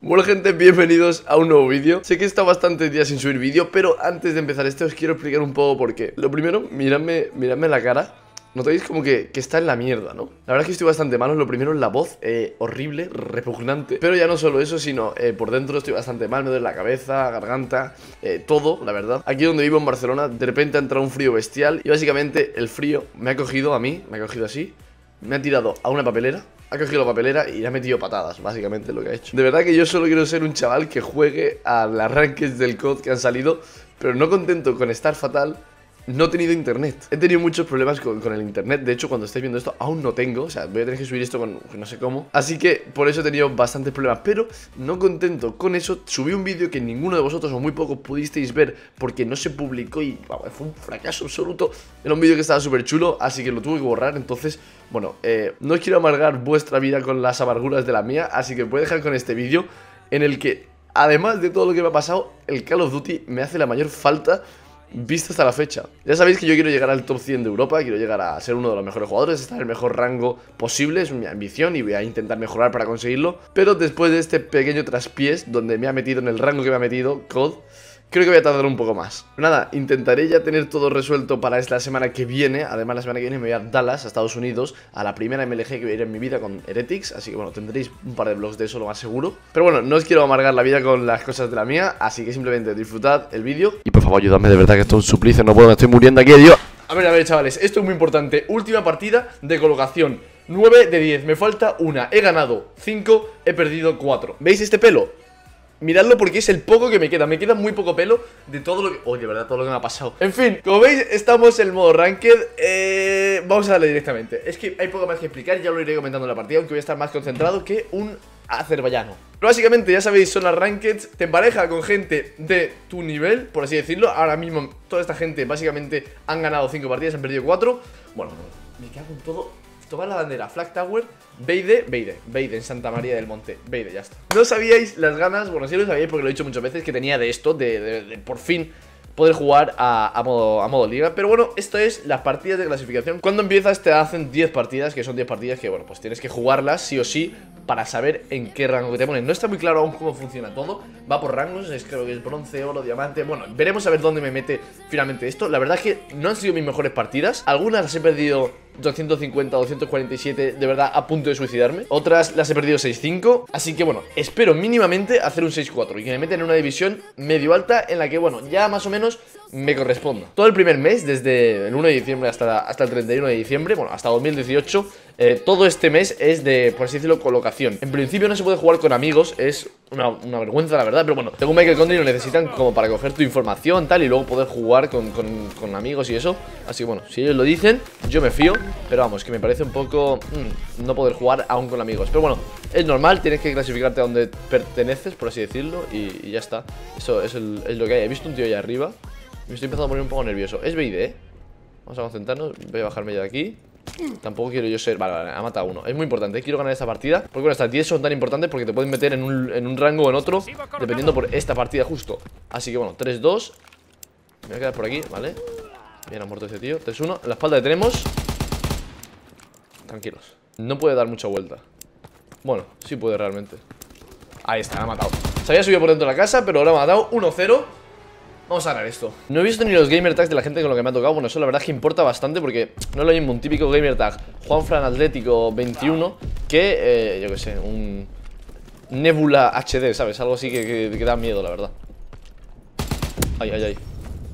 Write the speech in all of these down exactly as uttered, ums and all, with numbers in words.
Bueno gente, bienvenidos a un nuevo vídeo. Sé que he estado bastantes días sin subir vídeo, pero antes de empezar este os quiero explicar un poco por qué. Lo primero, miradme, miradme la cara. Notáis como que, que está en la mierda, ¿no? La verdad es que estoy bastante malo. Lo primero es la voz, eh, horrible, repugnante. Pero ya no solo eso, sino eh, por dentro estoy bastante mal. Me duele la cabeza, garganta, eh, todo, la verdad. Aquí donde vivo en Barcelona, de repente ha entrado un frío bestial. Y básicamente el frío me ha cogido a mí, me ha cogido así, me ha tirado a una papelera. Ha cogido la papelera y le ha metido patadas, básicamente lo que ha hecho. De verdad que yo solo quiero ser un chaval que juegue a las rankings del C O D que han salido, pero no contento con estar fatal, no he tenido internet. He tenido muchos problemas con, con el internet. De hecho, cuando estáis viendo esto, aún no tengo. O sea, voy a tener que subir esto con no sé cómo. Así que por eso he tenido bastantes problemas. Pero no contento con eso, subí un vídeo que ninguno de vosotros o muy pocos pudisteis ver porque no se publicó y wow, fue un fracaso absoluto. Era un vídeo que estaba súper chulo, así que lo tuve que borrar. Entonces, bueno, eh, no quiero amargar vuestra vida con las amarguras de la mía, así que voy a dejar con este vídeo en el que, además de todo lo que me ha pasado, el Call of Duty me hace la mayor falta visto hasta la fecha. Ya sabéis que yo quiero llegar al top cien de Europa, quiero llegar a ser uno de los mejores jugadores, estar en el mejor rango posible, es mi ambición y voy a intentar mejorar para conseguirlo. Pero después de este pequeño traspiés, donde me ha metido en el rango que me ha metido C O D, creo que voy a tardar un poco más. Pero nada, intentaré ya tener todo resuelto para esta semana que viene. Además, la semana que viene me voy a Dallas, a Estados Unidos, a la primera M L G que voy a ir en mi vida con Heretics. Así que bueno, tendréis un par de vlogs de eso, lo más seguro. Pero bueno, no os quiero amargar la vida con las cosas de la mía, así que simplemente disfrutad el vídeo. Y por favor, ayúdame, de verdad que esto es un suplicio, no puedo, me estoy muriendo aquí, Dios. A ver, a ver, chavales, esto es muy importante. Última partida de colocación, nueve de diez, me falta una. He ganado cinco, he perdido cuatro. ¿Veis este pelo? Miradlo porque es el poco que me queda. Me queda muy poco pelo de todo lo que... Oh, de verdad, todo lo que me ha pasado. En fin, como veis, estamos en el modo Ranked. eh, Vamos a darle directamente. Es que hay poco más que explicar, ya lo iré comentando en la partida, aunque voy a estar más concentrado que un azerbaiyano. Pero básicamente, ya sabéis, son las Ranked. Te empareja con gente de tu nivel, por así decirlo. Ahora mismo, toda esta gente básicamente han ganado cinco partidas, han perdido cuatro. Bueno, me cago en todo. Toma la bandera, Flag Tower, Beide, Beide, Beide en Santa María del Monte, Beide, ya está. No sabíais las ganas, bueno, sí lo sabíais porque lo he dicho muchas veces, que tenía de esto, de, de, de por fin poder jugar a, a, modo, a modo liga. Pero bueno, esto es las partidas de clasificación. Cuando empiezas te hacen diez partidas, que son diez partidas que, bueno, pues tienes que jugarlas sí o sí para saber en qué rango que te ponen. No está muy claro aún cómo funciona todo. Va por rangos, es, creo que es bronce, oro, diamante. Bueno, veremos a ver dónde me mete finalmente esto. La verdad es que no han sido mis mejores partidas. Algunas las he perdido doscientos cincuenta, doscientos cuarenta y siete, de verdad a punto de suicidarme. Otras las he perdido seis cinco. Así que bueno, espero mínimamente hacer un seis cuatro y que me metan en una división medio alta en la que, bueno, ya más o menos me corresponda. Todo el primer mes, desde el uno de diciembre hasta, hasta el treinta y uno de diciembre, bueno, hasta dos mil dieciocho, eh, todo este mes es de, por así decirlo, colocación. En principio no se puede jugar con amigos, es una, una vergüenza la verdad, pero bueno, según Michael Condry lo necesitan como para coger tu información tal y luego poder jugar con, con, con amigos y eso. Así que bueno, si ellos lo dicen, yo me fío. Pero vamos, que me parece un poco mmm, no poder jugar aún con amigos. Pero bueno, es normal, tienes que clasificarte a donde perteneces, por así decirlo, y, y ya está. Eso, eso es, el, es lo que hay. He visto un tío allá arriba. Me estoy empezando a poner un poco nervioso. Es B I D, ¿eh? Vamos a concentrarnos. Voy a bajarme ya de aquí. Tampoco quiero yo ser... Vale, vale, ha matado uno. Es muy importante, quiero ganar esta partida. Porque bueno, estas diez son tan importantes porque te pueden meter en un, en un rango o en otro, dependiendo por esta partida justo. Así que bueno, tres dos. Me voy a quedar por aquí, ¿vale? Bien, ha muerto ese tío. tres uno. En la espalda le tenemos. Tranquilos. No puede dar mucha vuelta. Bueno, sí puede realmente. Ahí está, me ha matado. Se había subido por dentro de la casa, pero ahora me ha matado. uno cero. Vamos a ganar esto. No he visto ni los gamer tags de la gente con lo que me ha tocado. Bueno, eso la verdad es que importa bastante porque no es lo mismo un típico gamer tag Juanfran Atlético veintiuno que, eh, yo que sé, un Nebula H D, ¿sabes? Algo así que, que, que da miedo, la verdad. Ay, ay, ay.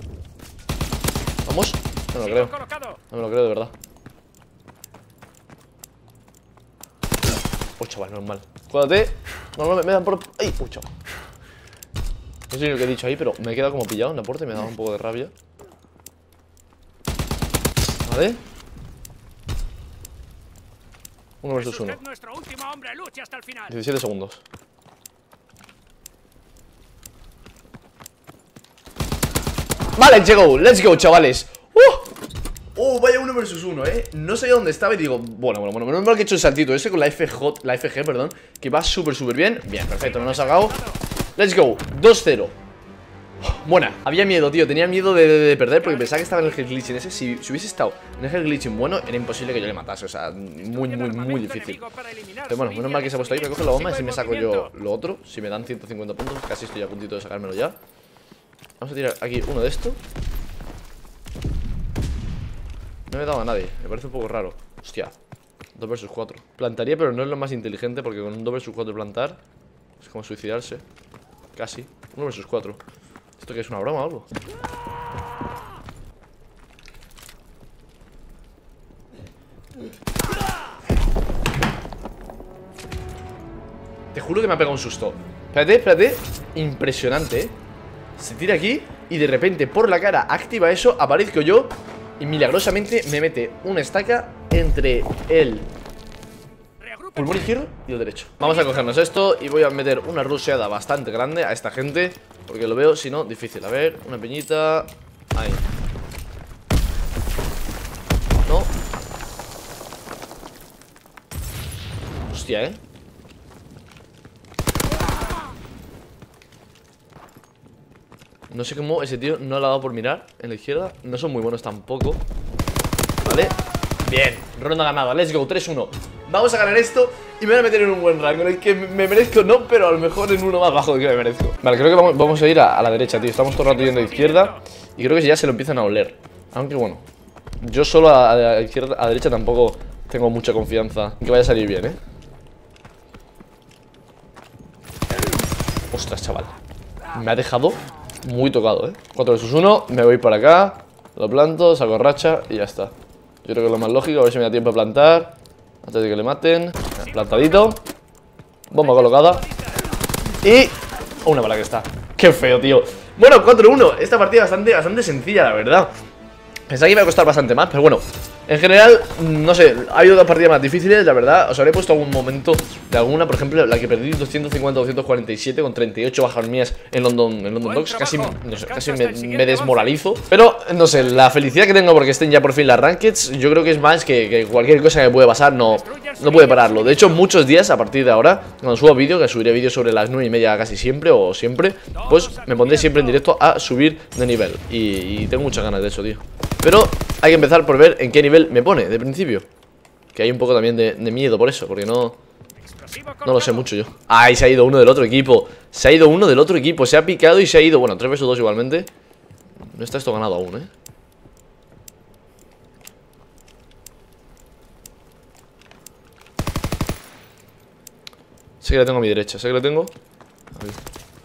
¿Vamos? No me lo creo. No me lo creo, de verdad. Uy, chaval, normal. Cuídate. Normal, me dan por... ¡Ay! Uy, chaval. No sé ni lo que he dicho ahí, pero me he quedado como pillado en la puerta y me ha dado un poco de rabia. Vale. Uno versus uno. diecisiete segundos. Vale, llegó. Let's go, chavales. ¡Uh! Oh, vaya uno versus uno, eh. No sabía dónde estaba y digo, bueno, bueno, bueno, menos mal que he hecho el saltito ese con la F J, la F G, perdón, que va súper, súper bien. Bien, perfecto, no nos ha sacado. Let's go, dos cero. Buena, había miedo, tío, tenía miedo de, de, de perder porque pensaba que estaba en el Hell Glitching ese. Si, si hubiese estado en el Hell Glitching bueno, era imposible que yo le matase. O sea, muy, muy, muy difícil. Pero bueno, menos mal que se ha puesto ahí. Me coge la bomba y si me saco yo lo otro. Si me dan ciento cincuenta puntos, casi estoy a puntito de sacármelo ya. Vamos a tirar aquí uno de esto. No me he dado a nadie, me parece un poco raro. Hostia, dos versus cuatro. Plantaría, pero no es lo más inteligente porque con un dos versus cuatro plantar es como suicidarse. Casi, uno versus cuatro. ¿Esto qué es, una broma o algo? Te juro que me ha pegado un susto. Espérate, espérate. Impresionante, ¿eh? Se tira aquí y de repente por la cara activa eso, aparezco yo y milagrosamente me mete una estaca entre el pulmón izquierdo y el derecho. Vamos a cogernos esto y voy a meter una rusheada bastante grande a esta gente porque lo veo, si no, difícil. A ver, una peñita. Ahí. No. Hostia, eh. No sé cómo ese tío no le ha dado por mirar en la izquierda. No son muy buenos tampoco. Vale. Bien, ronda ganada, let's go, tres uno. Vamos a ganar esto y me voy a meter en un buen rango. En el que me merezco, no, pero a lo mejor en uno más bajo del que me merezco. Vale, creo que vamos, vamos a ir a, a la derecha, tío. Estamos todo el rato yendo a la izquierda y creo que ya se lo empiezan a oler. Aunque bueno, yo solo a, a la izquierda, a la derecha tampoco tengo mucha confianza en que vaya a salir bien, eh. Ostras, chaval. Me ha dejado muy tocado, eh. cuatro versus uno, me voy para acá, lo planto, saco racha y ya está. Yo creo que es lo más lógico, a ver si me da tiempo a plantar antes de que le maten. Plantadito. Bomba colocada. Y una bala que está. Qué feo, tío. Bueno, cuatro uno. Esta partida bastante, bastante sencilla, la verdad. Pensaba que iba a costar bastante más, pero bueno, en general, no sé, ha habido dos partidas más difíciles, la verdad. Os habré puesto algún momento de alguna, por ejemplo, la que perdí doscientos cincuenta a doscientos cuarenta y siete con treinta y ocho bajas mías en London, en London Dogs. Casi, no sé, casi me, me desmoralizo. Pero, no sé, la felicidad que tengo porque estén ya por fin las Rankeds, yo creo que es más que, que cualquier cosa que me puede pasar, no, no puede pararlo. De hecho, muchos días a partir de ahora, cuando subo vídeo, que subiré vídeos sobre las nueve y media casi siempre o siempre, pues me pondré siempre en directo a subir de nivel. Y, y tengo muchas ganas de eso, tío. Pero hay que empezar por ver en qué nivel me pone de principio. Que hay un poco también de, de miedo por eso, porque no No lo sé mucho yo. ¡Ay! Se ha ido uno del otro equipo. Se ha ido uno del otro equipo, se ha picado y se ha ido. Bueno, tres versus dos igualmente. No está esto ganado aún, eh. Sé que la tengo a mi derecha, sé que la tengo. A ver.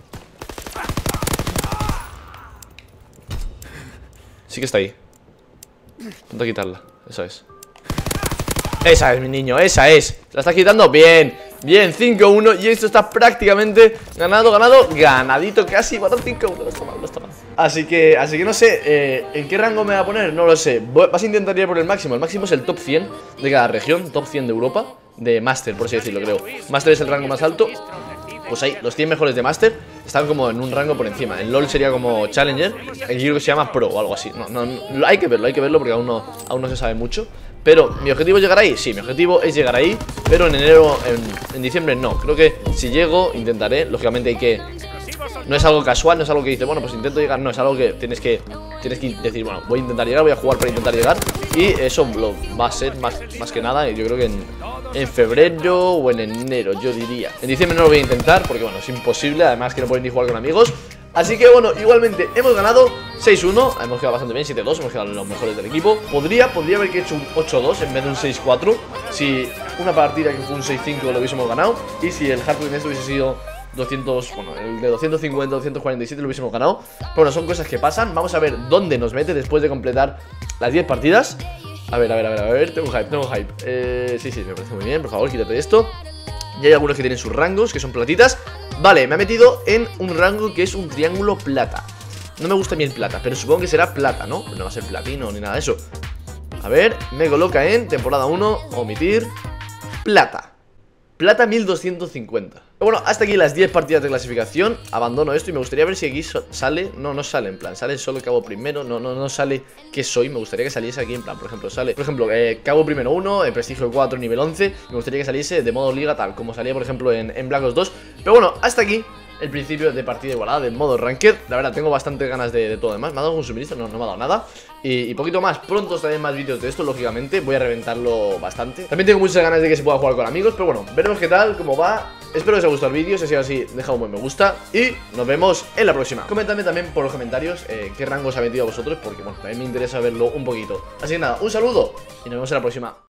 Sí que está ahí. Intenta quitarla, esa es. Esa es, mi niño, esa es. ¿La estás quitando? Bien, bien, cinco uno. Y esto está prácticamente ganado, ganado, ganadito casi. Bueno, cinco uno, no está mal, no está mal. Así que, así que no sé, eh, ¿en qué rango me va a poner? No lo sé. Vas a intentar ir por el máximo. El máximo es el top cien de cada región, top cien de Europa. De Master, por así decirlo, creo. Master es el rango más alto. Pues ahí, los cien mejores de Master están como en un rango por encima. En LoL sería como Challenger. Aquí creo que se llama Pro o algo así. No, no, no, hay que verlo, hay que verlo porque aún no, aún no se sabe mucho. Pero, ¿mi objetivo es llegar ahí? Sí, mi objetivo es llegar ahí. Pero en enero, en, en diciembre no. Creo que si llego, intentaré. Lógicamente hay que... No es algo casual, no es algo que dice, bueno, pues intento llegar. No, es algo que tienes que tienes que decir, bueno, voy a intentar llegar, voy a jugar para intentar llegar. Y eso lo va a ser más, más que nada, yo creo que en, en febrero o en enero, yo diría. En diciembre no lo voy a intentar porque, bueno, es imposible. Además que no pueden ni jugar con amigos. Así que, bueno, igualmente hemos ganado seis uno. Hemos quedado bastante bien, siete dos. Hemos quedado los mejores del equipo. Podría, podría haber hecho un ocho dos en vez de un seis cuatro. Si una partida que fue un seis cinco lo hubiésemos ganado. Y si el hardcore de esto hubiese sido doscientos, bueno, el de doscientos cincuenta, doscientos cuarenta y siete lo hubiésemos ganado. Pero bueno, son cosas que pasan. Vamos a ver dónde nos mete después de completar las diez partidas. A ver, a ver, a ver, a ver. Tengo hype, tengo hype. Eh, sí, sí, me parece muy bien. Por favor, quítate esto. Y hay algunos que tienen sus rangos, que son platitas. Vale, me ha metido en un rango que es un triángulo plata. No me gusta bien plata, pero supongo que será plata, ¿no? No va a ser platino ni nada de eso. A ver, me coloca en temporada uno, omitir, plata. Plata mil doscientos cincuenta. Bueno, hasta aquí las diez partidas de clasificación. Abandono esto y me gustaría ver si aquí sale. No, no sale en plan, sale solo cabo primero. No, no, no sale qué soy, me gustaría que saliese aquí en plan. Por ejemplo, sale, por ejemplo, eh, cabo primero uno, eh, prestigio cuatro, nivel once. Me gustaría que saliese de modo liga tal, como salía por ejemplo en, en Black Ops dos. Pero bueno, hasta aquí el principio de partida igualada, de modo ranked. La verdad, tengo bastante ganas de, de todo demás. ¿Me ha dado algún suministro? No, no me ha dado nada. Y, y poquito más, pronto estaré más vídeos de esto, lógicamente. Voy a reventarlo bastante. También tengo muchas ganas de que se pueda jugar con amigos, pero bueno, veremos qué tal, cómo va. Espero que os haya gustado el vídeo, si ha sido así, deja un buen me gusta y nos vemos en la próxima. Comentadme también por los comentarios eh, qué rango os ha metido a vosotros, porque bueno, también me interesa verlo un poquito. Así que nada, un saludo y nos vemos en la próxima.